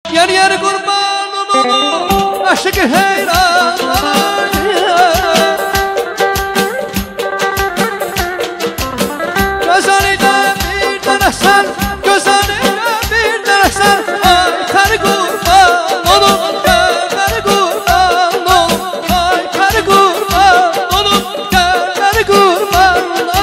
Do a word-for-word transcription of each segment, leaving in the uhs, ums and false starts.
Yer yer kurbanın aşık heyran. Gözlerine bir tane sen, gözlerine bir tane sen. Ay kar kurban olup gel, kar kurban olup ay kar kurban olup gel, kar kurban olup.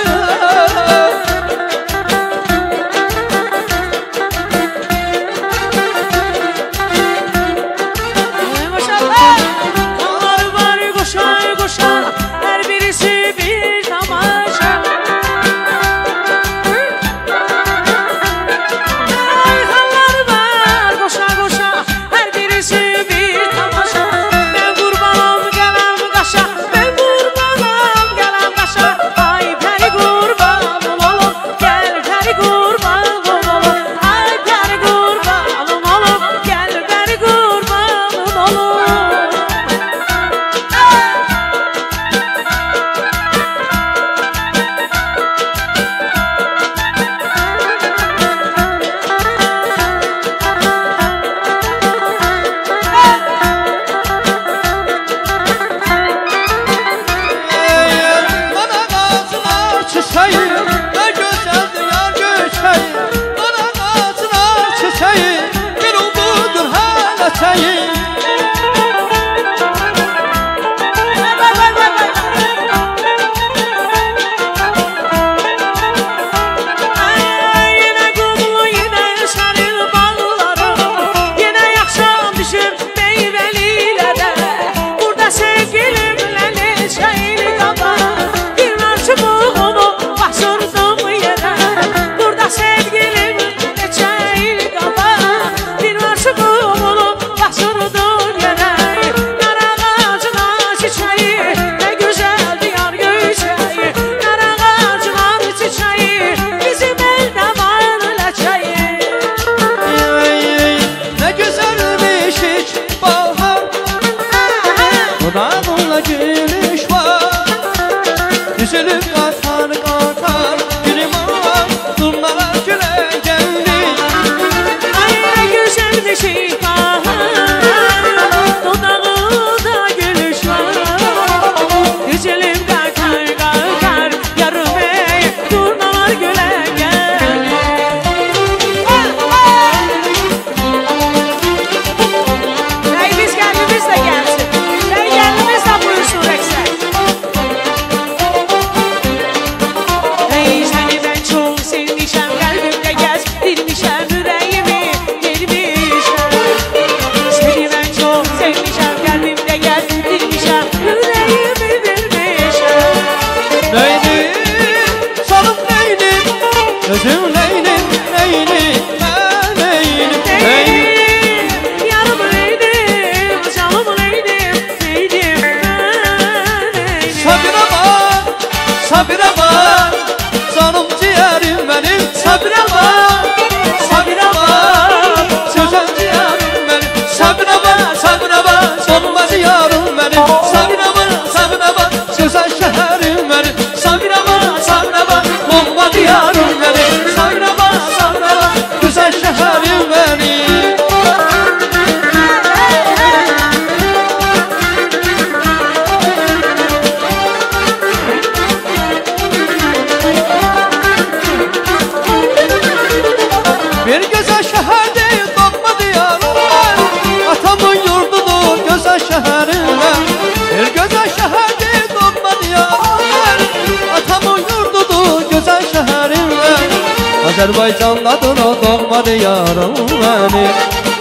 Azerbaycan'dadır o doğma diyarım benim.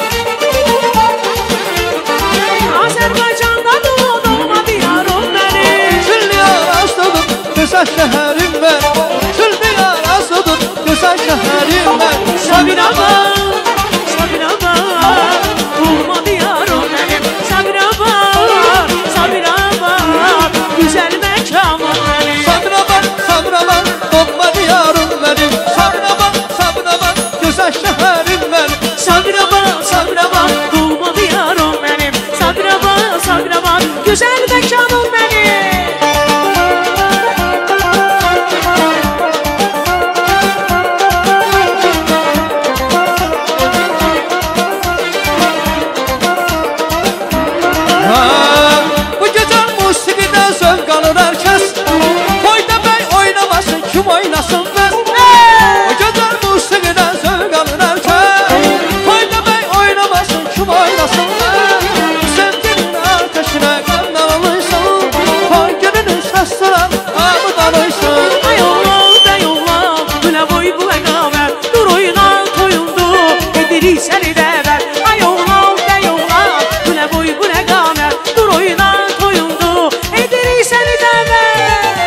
Azerbaycan'dadır o doğma diyarım benim. Kül diyarasıdır güzel şehrim ben. Kül diyarasıdır güzel şehrim ben. Sabina bak, Sabina bak, doğma diyarım benim. Sabina bak, Sabina bak, güzel mekanım benim. Sabina bak, Sabina bak, doğma diyarım benim. Sabina bak, Sabina bak, güzel şehrim ben. Sabina bak, Sabina bak, doğma diyarım benim. Sabina bak, Sabina bak, güzel mekanım benim. Bu gecən musiqidən zövq alır hər kəs. Toyda bəy oynamasın, kim oynasın bəs? Bu gecən musiqidən zövq alır hər kəs. Toyda bəy oynamasın, kim oynasın bəs? Sevginin ateşinə qəmdən alırsan, toy gününün səslərən hamı danırsan. Ay oğlan, bey oğlan, gülə boy bu əqavət, dur oyna toyundu, edirik səni dəvət. Ay oğlan, bey oğlan, gülə boy bu əqavət, dur oyna toyundu, edirik səni dəvət.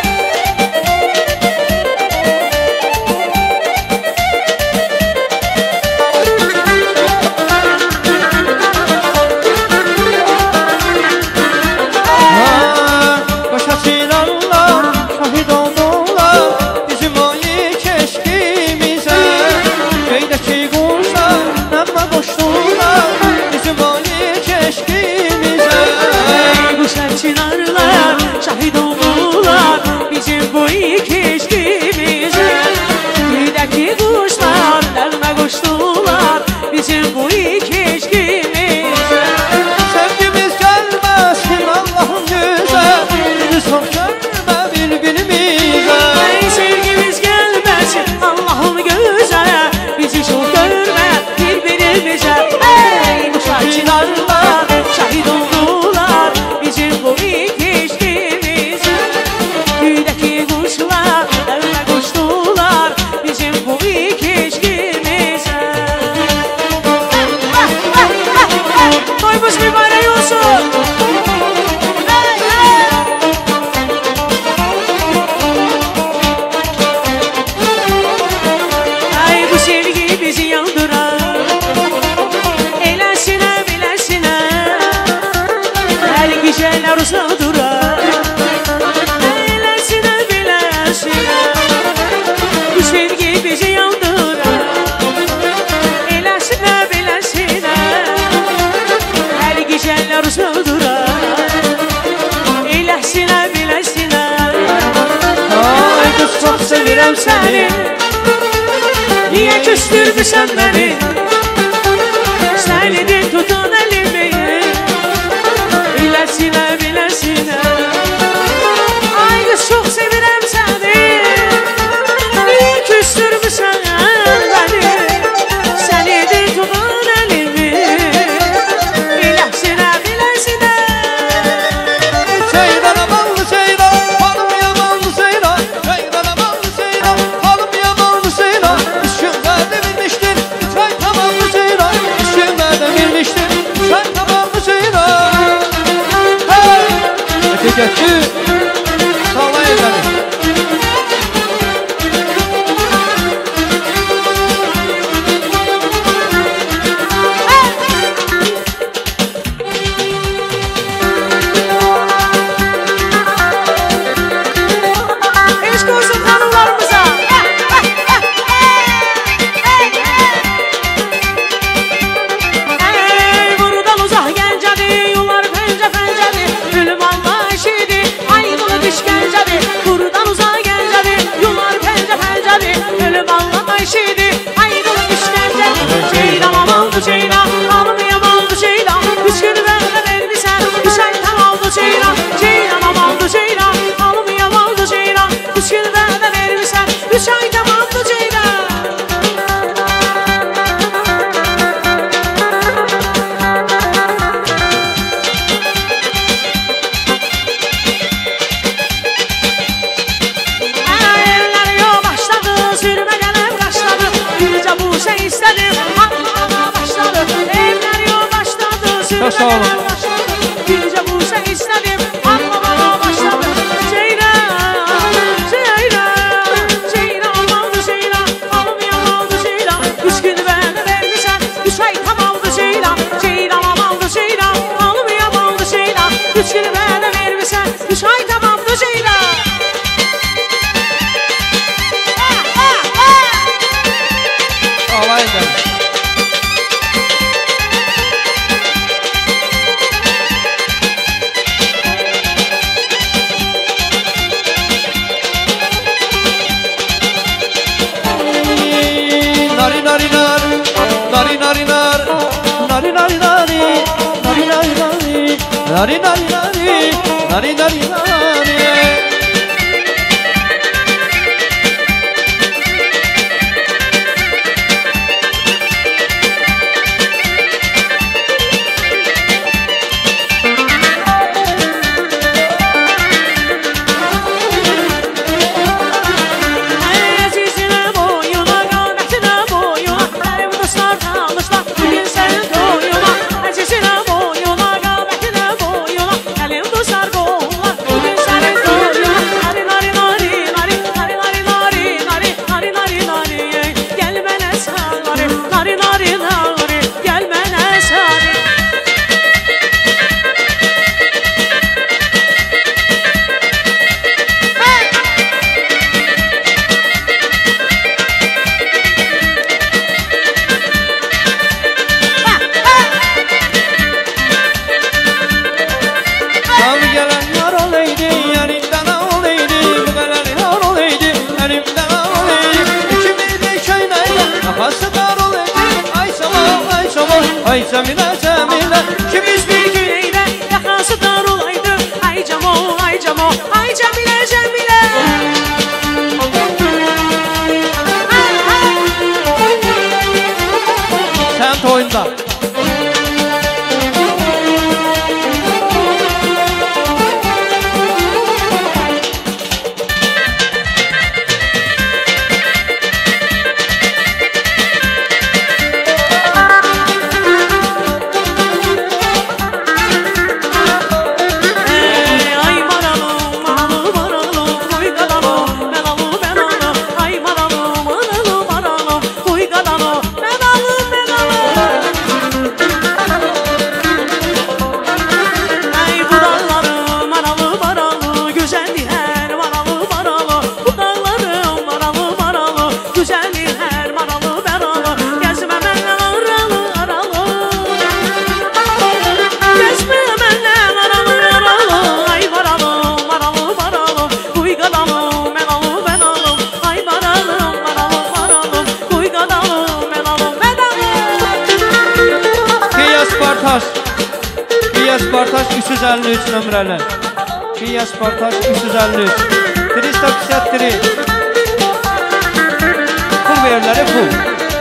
Başa çiğnarlar, şahid oldular bizim o ilk eşkimizə. Göydəki quşlar nəmmə qoşdular bizim o ilk eşkimizə. Quşlar çınarlar, şahid oldular bizim bu ilk eşkimizə. Göydəki quşlar nəğmə qoşdular bizim bu ilk eşkimizə. Sevgimiz gəlməsin Allah'ın yüzə, bizi çox görmə bir-birimizə. Ay sevgimiz gəlməsin Allah'ın gözələ, bizi çox görmə bir-birimizə. Ey quşlar çınarlar, şahid oldular bizim bu ilk eşkimizə. Göydəki quşlar nəğmə qoşdular bizim bu ilk eşkimizə. Toyumuz mübarək olsun. Ay bu sevgi bizi yandırar, eləsinə biləsinə, hər gecələr uzaq durar. Eləsinə biləsinə, bu sevgi bizi yandırar, eləsinə biləsinə, hər gecələr uzaq durar. Eləsinə biləsinə, Ay qız çox sevirəm səni, niyə küstürdüsən məni? Sənidir tutan əlimi, biləsinə, biləsinə. Ay qız çox sevirəm səni, niyə küstürmüsən məni? Sənidir tutan əlimi, biləsinə, biləsinə. Ceyran amanlı ceyran, hanım yamanlı ceyran. Ceyran amanlı ceyran, hanım yamanlı ceyran. Üç günlərdə bilmişdir, üç ay tamamlı ceyran. Üç günlərdə bilmişdir, üç ay tamamlı ceyran. Hey! Ötəkəki, sağlayın bəni. Eşq olsun xanımlarımıza. Ey buradan uzaq Gəncədir, yollar pəncə pəncədir, ölüm Allah eşidir, ayrılı düş Gəncədir. Buradan uzaq Gəncədir, yollar pəncə pəncədir, ölüm Allah eşidir, ayrılı düş Gəncədir. Ceylan amandı ceylan, hanım yamandı ceylan, üç gün vədə vermisən, üç ay tamamdı ceylan. Ceylan amandı ceylan, hanım yamandı ceylan, üç gün vədə vermisən, üç ay tamamdı ceylan. Eller yo başladı, sürmə gələm qaşladı, bircə bu şey istədim, ağlama başladı. Eller yo başladı, sürmə Sağ olun. gələm qaşladı, bircə bu şey istədim, ağlama başladı. Ceylan, ceylan, ceylan amandı ceylan, hanım yamandı ceylan, üç gün vədə vermisən, üç ay tamamdı ceylan. Ceylan amandı ceylan, hanım yamandı ceylan, üç gün vədə vermisən, üç ay tamamdı ceylan. Sağlayın bəni. nari nari nari, nari nari nari. Ay Cemile Cemile Kimiz bir güneyle yakası dar olaydı. Ay Cemo ay Cemo ay Cemile Cemile. Sen toyunda Kia Sportage üç yüz elli üç nömrəli. Kia Sportage üç yüz elli üç. üç yüz səksən üç. Pul verirləri pul.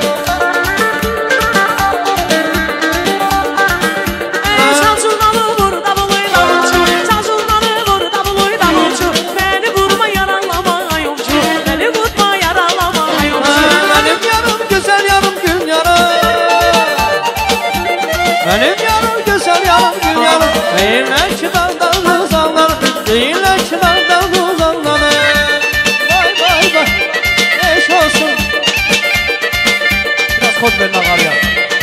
Benim yarım güzel yarım gül yarım. Değiller ki daldan uzanlar, değiller ki daldan uzanlar. Vay vay vay, eş olsun. Biraz kod verin ağabey.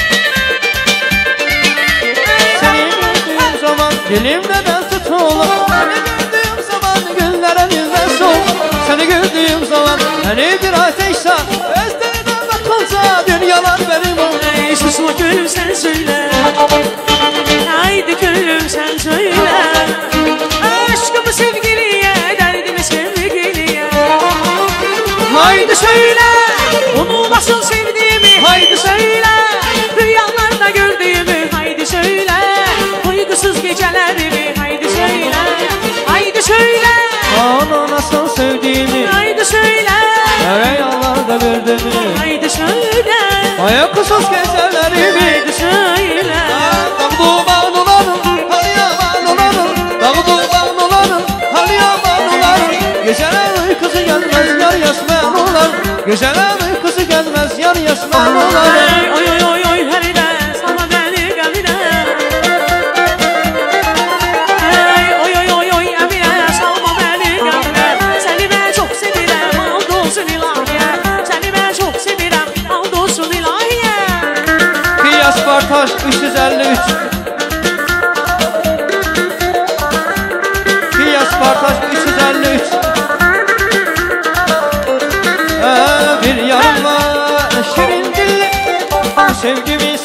Seni gördüğüm zaman dilimden tutulur. Seni gördüğüm zaman günlere yüzden soğuk. Seni gördüğüm zaman hani bir ateşse özlerine bakılsa dünyalar benim olur. Ey susma gülüm sen söyle. Haydi gülüm sen söyle. Aşkımı sevgiliye, derdimi sevgiliye. Haydi söyle, onu nasıl sevdiğimi. Haydi söyle, rüyalarda gördüğümü. Haydi söyle, uykusuz gecelerimi. Haydi söyle, haydi söyle, onu nasıl sevdiğimi. Haydi söyle, rüyalarda gördüğümü. Haydi söyle, uykusuz gecelerimi. Haydi söyle. Dağduman olanım, hal yaman olanım. Dağduman olanım, hal yaman olanım. Geceler uykusu gelmez yar yasman olan. Geceler uykusu gelmez yar yasman olan. Oy oy oy oy heride sana beni gemine. Oy oy oy oy emine salma beni gemine. Seni ben çok sevirem aldolsun ilahiye. Seni ben çok sevirem aldolsun ilahiye. Kia Sportage üç yüz elli üç. Kia Sportage üç yüz elli üç. Ee, bir yarım var şirin dilli sevgimi